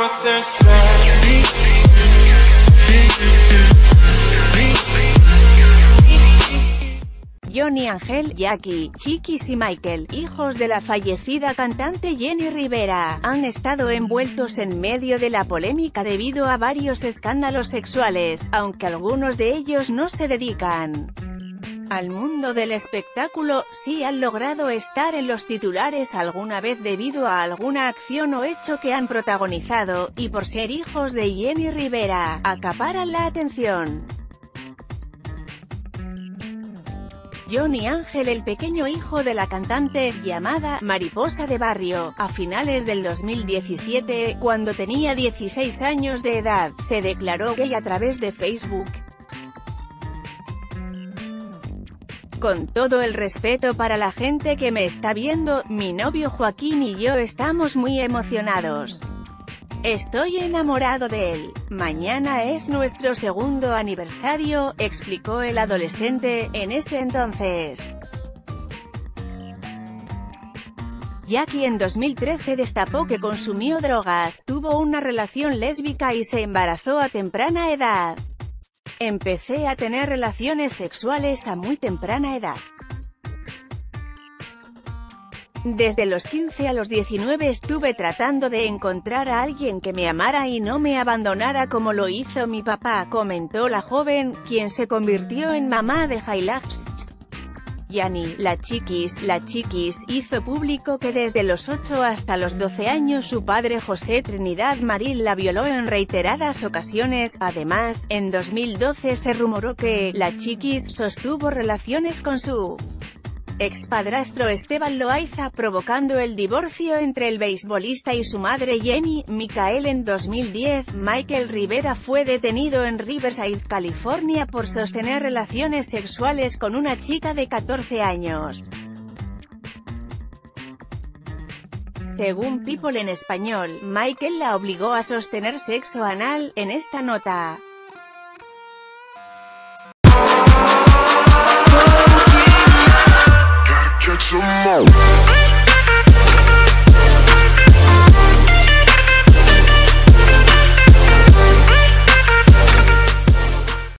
Johnny, Ángel, Jackie, Chiquis y Michael, hijos de la fallecida cantante Jenni Rivera, han estado envueltos en medio de la polémica debido a varios escándalos sexuales, aunque algunos de ellos no se dedican al mundo del espectáculo, sí han logrado estar en los titulares alguna vez debido a alguna acción o hecho que han protagonizado, y por ser hijos de Jenni Rivera, acaparan la atención. Johnny Ángel, el pequeño hijo de la cantante, llamada Mariposa de Barrio, a finales del 2017, cuando tenía 16 años de edad, se declaró gay a través de Facebook. Con todo el respeto para la gente que me está viendo, mi novio Joaquín y yo estamos muy emocionados. Estoy enamorado de él. Mañana es nuestro segundo aniversario, explicó el adolescente, en ese entonces. Jackie en 2013 destapó que consumió drogas, tuvo una relación lésbica y se embarazó a temprana edad. Empecé a tener relaciones sexuales a muy temprana edad. Desde los 15 a los 19 estuve tratando de encontrar a alguien que me amara y no me abandonara como lo hizo mi papá, comentó la joven, quien se convirtió en mamá de Hilux. Jenni, la Chiquis, hizo público que desde los 8 hasta los 12 años su padre José Trinidad Marín la violó en reiteradas ocasiones. Además, en 2012 se rumoró que la Chiquis sostuvo relaciones con su expadrastro Esteban Loaiza, provocando el divorcio entre el beisbolista y su madre Jenni. Michael en 2010, Michael Rivera fue detenido en Riverside, California por sostener relaciones sexuales con una chica de 14 años. Según People en español, Michael la obligó a sostener sexo anal. En esta nota, Catch 'em all.